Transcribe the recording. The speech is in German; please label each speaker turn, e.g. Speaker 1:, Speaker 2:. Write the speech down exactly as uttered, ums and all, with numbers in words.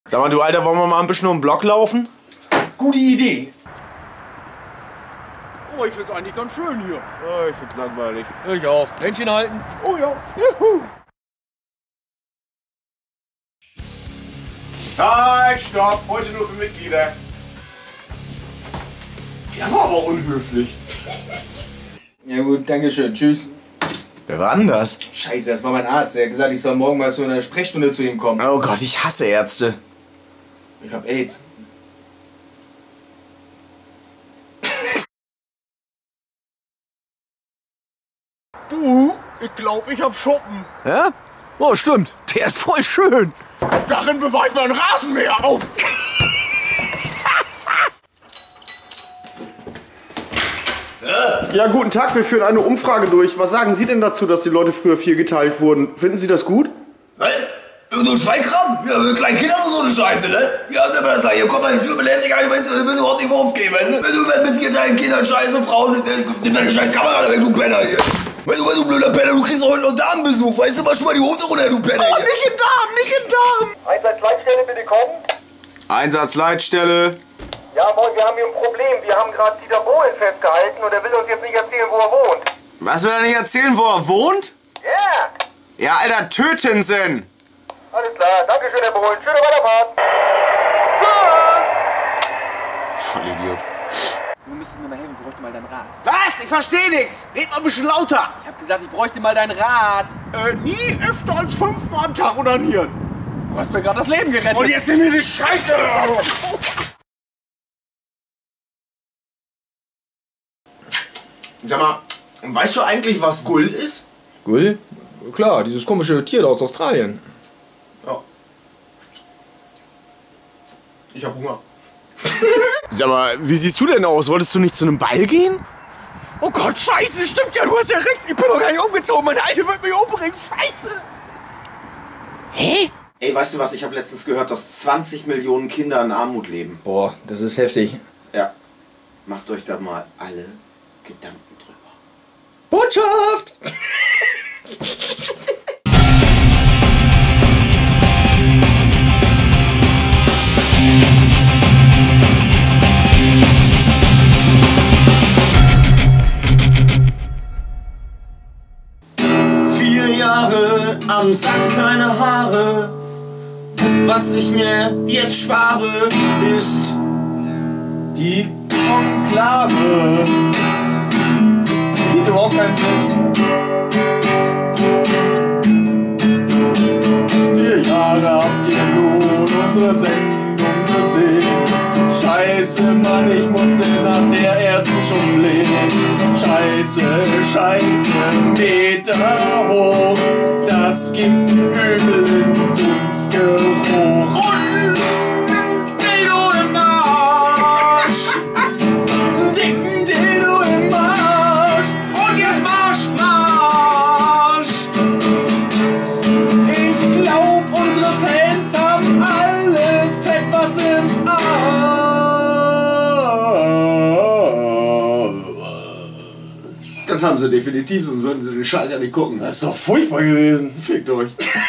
Speaker 1: Sag mal, du Alter, wollen wir mal ein bisschen um den Block laufen?
Speaker 2: Gute Idee.
Speaker 3: Oh, ich find's eigentlich ganz schön hier.
Speaker 2: Oh, ich find's langweilig.
Speaker 3: Ich auch. Händchen halten.
Speaker 2: Oh ja.
Speaker 3: Juhu.
Speaker 1: Halt, stopp! Heute nur für Mitglieder.
Speaker 2: Der war aber unhöflich. Ja gut, danke schön. Tschüss.
Speaker 1: Wer war denn das?
Speaker 2: Scheiße, das war mein Arzt. Er hat gesagt, ich soll morgen mal zu einer Sprechstunde zu ihm kommen.
Speaker 1: Oh Gott, ich hasse Ärzte.
Speaker 2: Ich hab AIDS.
Speaker 3: Du, ich glaub, ich hab Schuppen.
Speaker 4: Ja? Oh, stimmt. Der ist voll schön.
Speaker 3: Darin bewahre ich mein Rasenmäher auf.
Speaker 5: Ja, guten Tag, wir führen eine Umfrage durch. Was sagen Sie denn dazu, dass die Leute früher viel geteilt wurden? Finden Sie das gut?
Speaker 6: Was? So ein Schweinkram? Ja, mit kleinen Kindern und so eine Scheiße, ne? Ja, sag mal das da, hier komm mal in die Tür, belästigt einen, weißt du, du weißt überhaupt nicht, worum es geht, weißt du? Wenn du mit vier Teilen Kindern, Scheiße, Frauen, nimm deine scheiß Kamera da weg, du Penner hier. Weißt du, weißt du, blöder Penner, du kriegst heute noch Damenbesuch, weißt du, mach schon mal die Hose runter, du Penner hier.
Speaker 1: Nicht in Darm, nicht in Darm!
Speaker 7: Einsatzleitstelle, bitte kommen.
Speaker 1: Einsatzleitstelle.
Speaker 7: Ja, moin, wir haben hier ein Problem. Wir haben gerade Dieter Bohlen festgehalten und er will uns jetzt nicht erzählen, wo er wohnt.
Speaker 1: Was will er nicht erzählen, wo er wohnt?
Speaker 7: Ja! Yeah.
Speaker 1: Ja, Alter, töten Sie ihn!
Speaker 7: Alles klar, danke schön, Herr Bohlen. Schöne Weiterfahrt.
Speaker 1: Voll Idiot.
Speaker 3: Du müsstest mir mal helfen, ich bräuchte mal dein Rad.
Speaker 1: Was? Ich verstehe nichts! Red mal ein bisschen lauter!
Speaker 3: Ich hab gesagt, ich bräuchte mal dein Rad.
Speaker 5: Äh, nie öfter als fünfmal am Tag onanieren.
Speaker 3: Du hast mir gerade das Leben gerettet.
Speaker 5: Und jetzt nimm mir die Scheiße!
Speaker 2: Sag mal, weißt du eigentlich, was Gull ist?
Speaker 8: Gull? Klar, dieses komische Tier aus Australien.
Speaker 2: Ja. Ich hab Hunger.
Speaker 1: Sag mal, wie siehst du denn aus? Wolltest du nicht zu einem Ball gehen?
Speaker 3: Oh Gott, scheiße, stimmt ja, du hast ja recht. Ich bin doch gar nicht umgezogen, meine Alte wird mich umbringen. Scheiße.
Speaker 1: Hä?
Speaker 2: Ey, weißt du was, ich habe letztens gehört, dass zwanzig Millionen Kinder in Armut leben.
Speaker 8: Boah, das ist heftig.
Speaker 2: Ja. Macht euch da mal alle Gedanken drüber.
Speaker 8: Botschaft!
Speaker 2: Vier Jahre am Sack, keine Haare. Was ich mir jetzt spare, ist die Konklave. Geht überhaupt keinen Sinn. Vier Jahre habt ihr nun unsere Sendung gesehen. Scheiße, Mann, ich musste nach der ersten schon lehnen. Scheiße, scheiße, Meter hoch. Das gibt einen üblen Dunstgeruch. Und Dildo im Arsch. Dicken Dildo im Arsch. Und jetzt Marsch, Marsch. Ich glaub, unsere Fans haben alle fett was im Arsch. Das haben sie definitiv, sonst würden sie den Scheiß ja nicht gucken. Das ist doch furchtbar gewesen. Fickt euch.